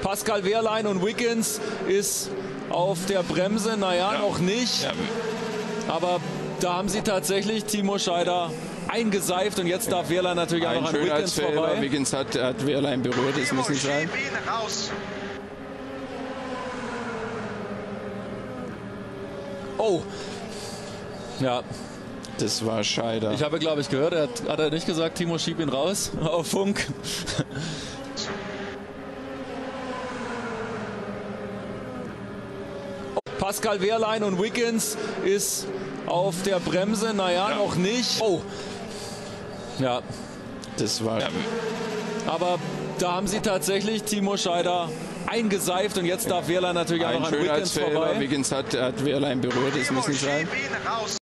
Pascal Wehrlein und Wiggins ist auf der Bremse. Naja, ja, noch nicht. Ja. Aber da haben sie tatsächlich Timo Scheider eingeseift und jetzt darf Wehrlein natürlich auch noch an Wiggins vorbei. Wiggins hat Wehrlein berührt, das muss nicht sein. Oh, ja. Das war Scheider. Ich habe, glaube ich, gehört, hat er nicht gesagt, Timo, schieb ihn raus auf Funk. Pascal Wehrlein und Wiggins ist auf der Bremse. Naja, ja, noch nicht. Oh, ja. Das war. Ja. Aber da haben sie tatsächlich Timo Scheider eingeseift und jetzt darf Wehrlein natürlich auch noch an Wiggins vorbei. Wiggins hat Wehrlein berührt, das muss nicht sein.